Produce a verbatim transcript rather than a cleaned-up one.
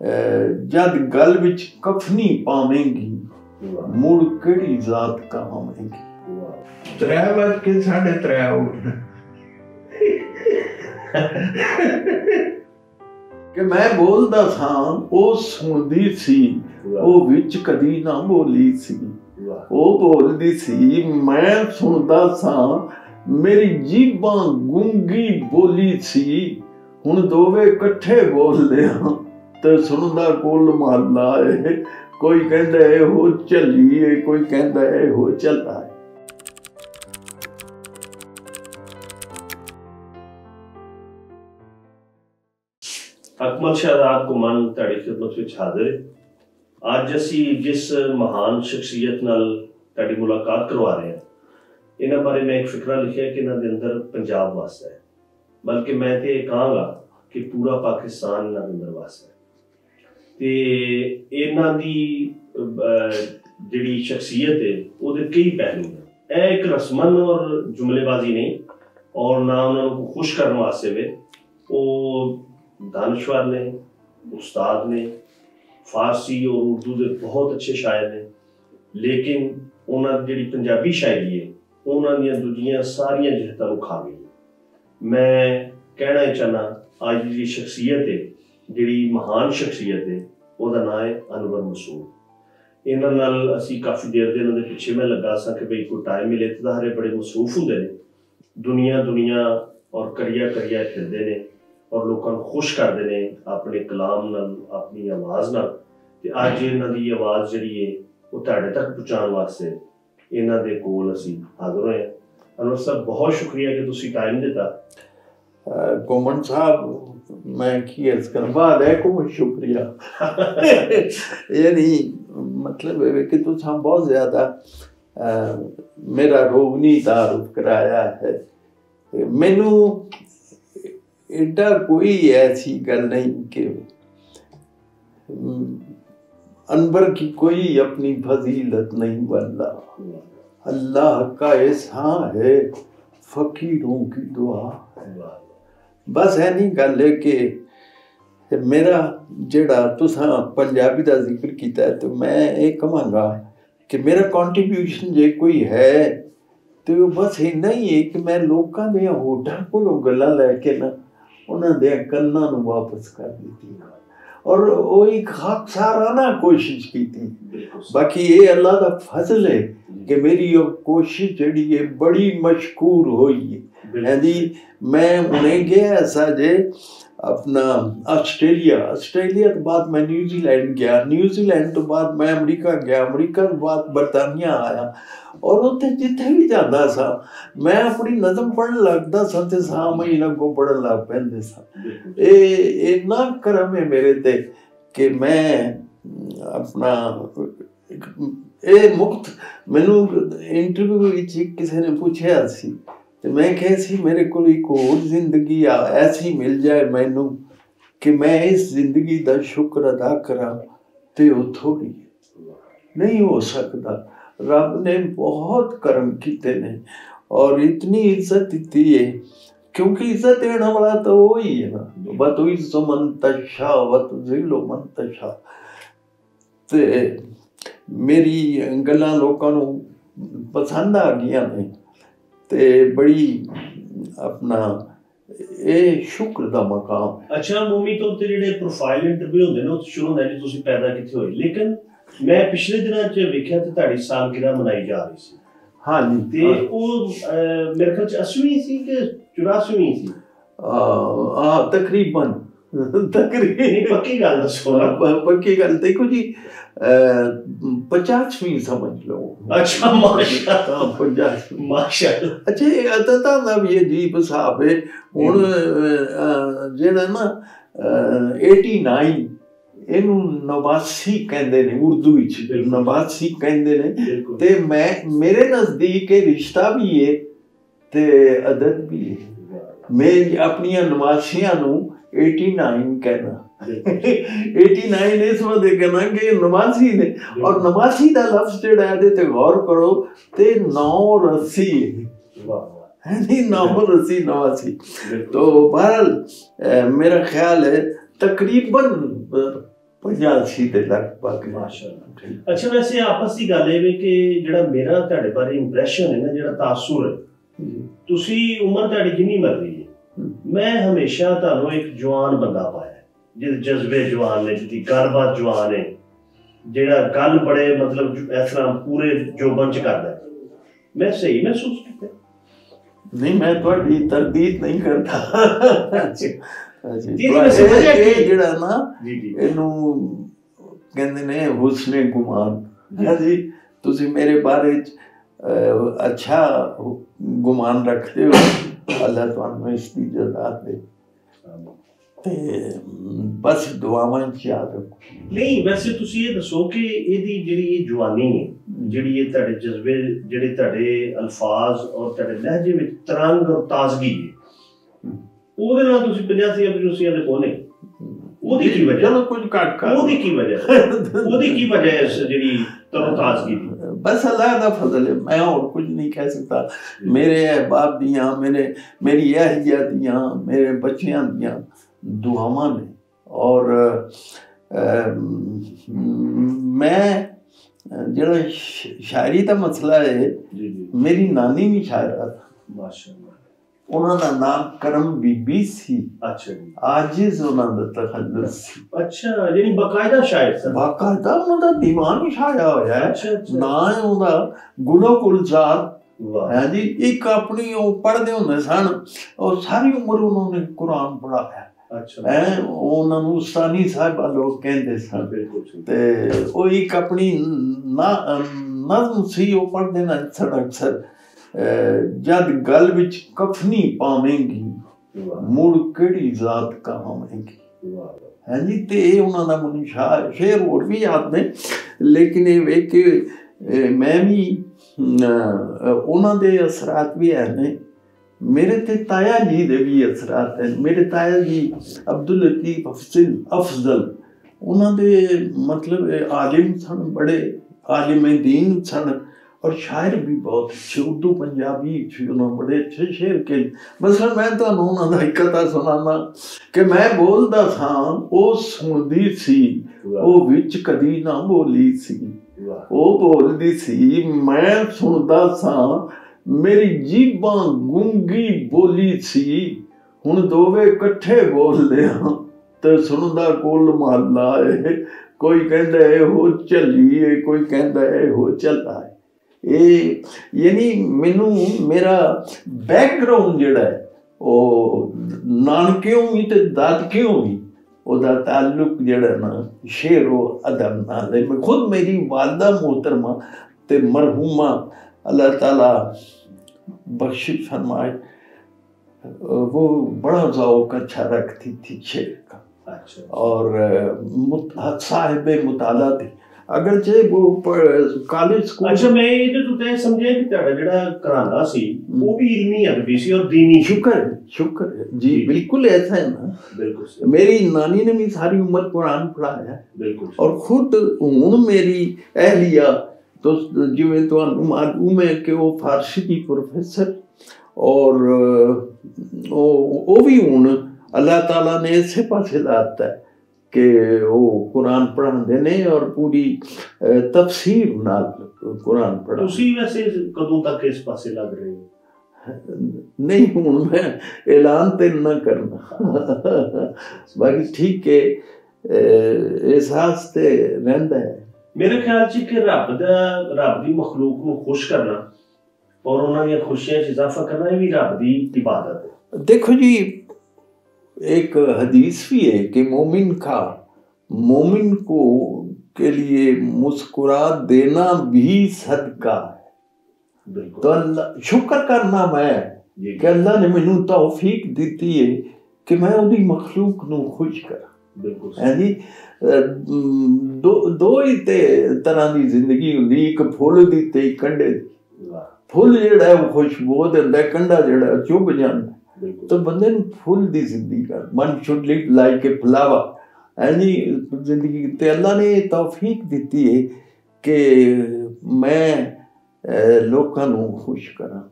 जद गल विच कफनी पावेंगी मुड़ केड़ी जात कहावेंगी। त्रै बज के साढ़े त्रै उठना कि मैं बोलदा सा वो सुनदी सी, वो विच कदी ना बोली सी, वो बोलदी सी मैं सुनदा सा, मेरी जीबां गूंगी बोली सी। हुण दोवे कट्ठे बोलदे हां ते सुनदा कुल महल्ला है। कोई कहंदा है हो चली है, कोई कहंदा है हो चला है। अकमल शहजाद गुमान तुहाडी खिदमत विच हाजिर है। अज असी जिस महान शख्सियत नाल तुहाडी मुलाकात करवा रहे हैं, इन्हां बारे मैं एक फिकरा लिखिया कि इन्हां दे अंदर पंजाब वास्ता है, बल्कि मैं तो यह कहांगा कि पूरा पाकिस्तान इन्हां दे अंदर वास्ता है। ते इन्हां दी जिहड़ी शख्सियत है उहदे कई पहलू हैं। यह एक रस्मन और जुमलेबाजी नहीं और ना उन्होंने खुश करने वास्ते वे, वो दानश्वर ने, उस्ताद ने, फारसी और उर्दू के बहुत अच्छे शायर ने, लेकिन उन्होंने जिहड़ी पंजाबी शायरी है उन्होंने दूजियां सारिया जिहतां खा गई। मैं कहना ही चाहना अज की शख्सियत है, जिहड़ी महान शख्सियत है, उसका नाम है अनवर मसूद। इन्हां नाल असी काफ़ी देर दे इन्हां दे पिछे मैं लगा सा कि भाई कोई टाइम मिले तो हरे बड़े मसरूफ होंदे ने, दुनिया दुनिया और करिया करिया फिरदे ने और लोगों को खुश करते हैं अपने कलाम नाल, अपनी आवाज़ नाल। ते अज इन्हां दी आवाज़ जिहड़ी है वो तुहाडे तक पहुँचाने वास्ते इन्हां दे कोल असी हाज़र होए। अनवर साहब बहुत शुक्रिया कि तुसी टाइम दिता। कोमन साहब मैं की अर्ज कर बाद है को शुक्रिया यानी मतलब है कि तुसा बहुत ज़्यादा मेरा रोगनी तारुफ कराया है। मैनू एडा कोई ऐसी गल नहीं कि अनवर की कोई अपनी फजीलत नहीं बनता, अल्लाह का एहसान है, फकीरों की दुआ है। बस है नहीं गल है कि मेरा जेड़ा तुसा पंजाबी का जिक्र किया है, तो मैं ये कहांगा कि मेरा कॉन्ट्रीब्यूशन जे कोई है तो बस इन्ना ही है कि मैं लोगों दे होठां कोलों गल्लां लैके ना उन्हां दे कन्नां नूं वापस कर दी और वो एक खाकसाराना कोशिश की थी। बाकी ये अल्लाह का फजल है कि मेरी वो कोशिश जड़ी है बड़ी मशकूर हुई है जी। मैं उन्हें गया ऐसा जे अपना ऑस्ट्रेलिया, ऑस्ट्रेलिया तो बाद मैं न्यूजीलैंड गया, न्यूजीलैंड तो बाद मैं अमरीका गया, अमरीका तो बाद बरतानिया आया और उत्थे जिथे भी जाता सा मैं अपनी नज़म पढ़न लगता सा ते सां महीना को पढ़न लग पैंदे सा। ए इन्ना करम है मेरे ते कि मैं अपना ए मुफ्त मैनू इंटरव्यू विच किसी ने पूछा सी तो मैं कहा सी मेरे को एक और जिंदगी ऐसी मिल जाए मैनू कि मैं इस जिंदगी का शुक्र अदा करा, तो वो थोड़ी नहीं हो सकता। रब ने बहुत करम किए ने और इतनी इज्जत दी है, क्योंकि इज्जत देने वाला तो वो ही है ना, बत इज़्ज़ु मन तशा व तुज़िल्लु मन तशा। ते मेरी गल्लां लोकां नूं पसंद आ गईयां ने ते बड़ी अपना ये शुक्र दा मकाम। अच्छा मोमी तौर ते जेहड़े प्रोफाइल इंटरव्यू होंदे ने वो शुरू होंदा है तुसी पैदा किथे होए, लेकिन मैं पिछले दिनों च वेख्या ते तुहाडी सालगिरह मनाई जा रही सी। हाँ जी, ते वो मेरे ख्याल च अस्वीं सी कि चौरासीवीं सी? आ तकरीबन तकरीबन पक्की गल दसो। पक्की गल देखो जी पचासवीं समझ लो। अच्छा माशाअल्लाह, पचासवीं माशाअल्लाह। अच्छा ये अतता दा भी अजीब हिसाब है हुण जेड़ा ना नवासी इनू नवासी कहंदे ने उर्दू विच, नवासी कहंदे ने ते मैं मेरे नजदीक रिश्ता भी है ते अदद भी है। मैं अपनी नवासियां नू नवासी कहना नवासी इस वजह कहना कि नवासी ने और नवासी का लफ्ज जेड़ा है ते गौर करो ते नौ रस्सी है नहीं, नौ रस्सी नवासी। तो बहरहाल मेरा ख्याल है तकरीबन पचासी के लगभग। माशाअल्लाह। अच्छा वैसे आपस की गल है कि जिहड़ा मेरा तुहाडे बारे इंप्रैशन है ना, जिहड़ा तासुर है, तुसी उम्र तुहाडी जिन्नी मर्जी है, मैं हमेशा तुहानू एक जवान बंदा पाया, जिहदे जज्बे जवान ने, जिहदी गलबात जवान है, जिहड़ा गल बड़े मतलब इस तरह पूरे जोबन च करदा है। मैं सही महसूस किया? नहीं, मैं थोड़ी तरदीद नहीं करता। ਜਿਹੜਾ ਨਾ ਇਹਨੂੰ ਕਹਿੰਦੇ ਨੇ ਹੁਸਨੇ ਗੁਮਾਨ। ਹਾਂਜੀ, ਤੁਸੀਂ ਮੇਰੇ ਬਾਰੇ ਚ ਅੱਛਾ ਗੁਮਾਨ ਰੱਖਦੇ ਹੋ, ਅੱਲਾਹ ਤੁਹਾਨੂੰ ਇਸ ਦੀ ਜਜ਼ਾ ਦੇ। ਤੇ ਬਸ ਦੁਆਵਾਂ ਚ ਯਾਦ ਰੱਖੋ। ਨਹੀਂ ਵੈਸੇ ਤੁਸੀਂ ਇਹ ਦੱਸੋ ਕਿ ਇਹਦੀ ਜਿਹੜੀ ਇਹ ਜਵਾਨੀ ਹੈ, ਜਿਹੜੀ ਇਹ ਤੁਹਾਡੇ ਜਜ਼ਬੇ, ਜਿਹੜੇ ਤੁਹਾਡੇ ਅਲਫਾਜ਼ ਔਰ ਤੁਹਾਡੇ ਲਹਿਜੇ ਵਿੱਚ ਤਰੰਗ ਔਰ ਤਾਜ਼ਗੀ ਹੈ, ਉਹਦੇ ਨਾਲ ਤੁਸੀਂ ਪਚਾਸੀ ਪਚੂਸੀਆਂ ਦੇ ਪਹੁੰਚੇ, ਉਹਦੀ ਕੀ ਵਜ੍ਹਾ? ਚਲੋ ਕੁਝ ਘੱਟ ਕਰ, ਉਹਦੀ ਕੀ ਵਜ੍ਹਾ? ਉਹਦੀ ਕੀ ਵਜ੍ਹਾ ਹੈ ਇਸ ਜਿਹੜੀ ਤਰੋ ਤਾਜ਼ਗੀ ਦੀ? बस अल्लाह का फजल है, मैं और कुछ नहीं कह सकता। मेरे अहबाब दियाँ, मेरे मेरी अहलिया दियाँ, मेरे बच्चियाँ दियाँ दुआवां ने। और आ, मैं जो शायरी का मसला है, मेरी नानी भी शायरा था माशाअल्लाह। ਉਹਨਾਂ ਦਾ ਨਾਮ ਕਰਮ ਬੀਬੀ ਸੀ। ਅੱਛਾ ਜੀ। ਆਜਿਜ਼ ਉਹਨਾਂ ਦਾ ਤਖੱਲੁਸ ਸੀ। ਅੱਛਾ, ਜਿਹੜੀ ਬਕਾਇਦਾ ਸ਼ਾਇਰ ਸੀ। ਬਕਾਇਦਾ ਉਹਨਾਂ ਦਾ ਦੀਵਾਨ ਹੀ ਛਾਇਆ ਹੋਇਆ ਹੈ। ਅੱਛਾ ਅੱਛਾ। ਨਾਂ ਹੈ ਉਹਦਾ ਗੁਲੋ ਗੁਲਜ਼ਾਰ। ਵਾਹ। ਹੈ ਜੀ। ਇੱਕ ਆਪਣੀ ਉਹ ਪੜ੍ਹਦੇ ਹੁੰਦੇ ਸਨ, ਔਰ ਸਾਰੀ ਉਮਰ ਉਹਨਾਂ ਨੇ ਕੁਰਾਨ ਪੜ੍ਹਾਇਆ। ਅੱਛਾ। ਹੈ ਉਹਨਾਂ ਨੂੰ ਉਸਤਾਨੀ ਸਾਹਿਬਾ ਲੋਕ ਕਹਿੰਦੇ ਸਨ। ਬਿਲਕੁਲ। ਤੇ ਉਹ ਇੱਕ ਆਪਣੀ ਨਜ਼ਮ ਸੀ, ਉਹ ਪੜ੍ਹਦੇ ਨਾ ਸਨ ਅਕਸਰ। जद गल विच कफनी पावेंगी मुड़ केड़ी जात कहावेंगी। है जी। तो ये उन्होंने मैनू शाह शेर होर भी याद ने, लेकिन ये वे कि मैं भी उन्होंने असरात भी है ने, मेरे ते ताया जी दे भी असरात हैं। मेरे ताया जी अब्दुल लतीफ अफजल अफजल उन्होंने मतलब आलिम सन, बड़े आलिम दीन सन, और शायर भी बहुत अच्छे, उर्दू पंजाबी उन्होंने बड़े अच्छे शेर के। मसलन मैं तो उन्होंने एक कथा सुनाना कि मैं बोलता था वो सुनती सी, वो विच कदी ना बोली सी, वो बोलती सी मैं सुनता सा, मेरी जीबां गूंगी बोली सी। हुण दोवे कट्ठे बोलदे हां ते सुनदा कुल महल्ला है, कोई कहंदा है हो चलिए, कोई कहंदा है हो चला है। ये यानी मैनू मेरा बैकग्राउंड जिहड़ा है वो नानकियों भी ते दादकियों भी ओदा ताल्लुक जिहड़ा ना शेर व अदब नाल है। मैं खुद मेरी वालदा मोहतरमा ते मरहूमा अल्लाह ताला बख्शिश फरमाए, वो बड़ा ज़ौक़ अच्छा रखती थी शेर का। अच्छा। और साहिब मुताला थी, अगरचे वो कॉलेज स्कूल। अच्छा, मैं ये तो तय समझे कि तेरा जेड़ा घराना सी वो भी इल्मी अदबी सी और दीनी। शुक्र है, शुक्र है जी, बिल्कुल ऐसा है ना। बिल्कुल। मेरी नानी ने भी सारी उम्र कुरान पढ़ाया। बिल्कुल। और खुद हुण मेरी अहलिया तो जिवें तुहानू मालूम है कि वो फारसी की प्रोफेसर, और वो भी हुण अल्लाह ताला ने इसे पासे लाता है कि वो कुरान पढ़ाते ने, और पूरी तफसीर नाल कुरान पढ़ा। तुसी वैसे कदों तक इस पासे लग रहे हो? नहीं, हुण मैं ऐलान ते ना करना। बाकी ठीक है, एहसास ते रहिंदा है। मेरे ख्याल च कि रब दा रब दी मखलूक नूं खुश करना और उन्हां दी खुशियां च इजाफा करना, ये भी रब दी इबादत है। देखो जी, एक हदीस भी है कि मोमिन का मोमिन को के लिए मुस्कुरा देना भी सदका है। तो अल्लाह शुक्र करना मैं कि अल्लाह ने मैनू तौफीक दी है कि मैं उहदी मखलूक नूं खुश करा। है जी। दो दो ही ते तरह की जिंदगी हुंदी, एक फुल दी ते एक कंडे दी। फुल जिहड़ा है वो खुशबू दिंदा, कंडा जिहड़ा चुभ जांदा। तो बंदे फुल दी जिंदगी का मन should live like a flower. है जी। जिंदगी ते अल्लाह ने तौफीक दी है कि मैं लोगों को खुश करा।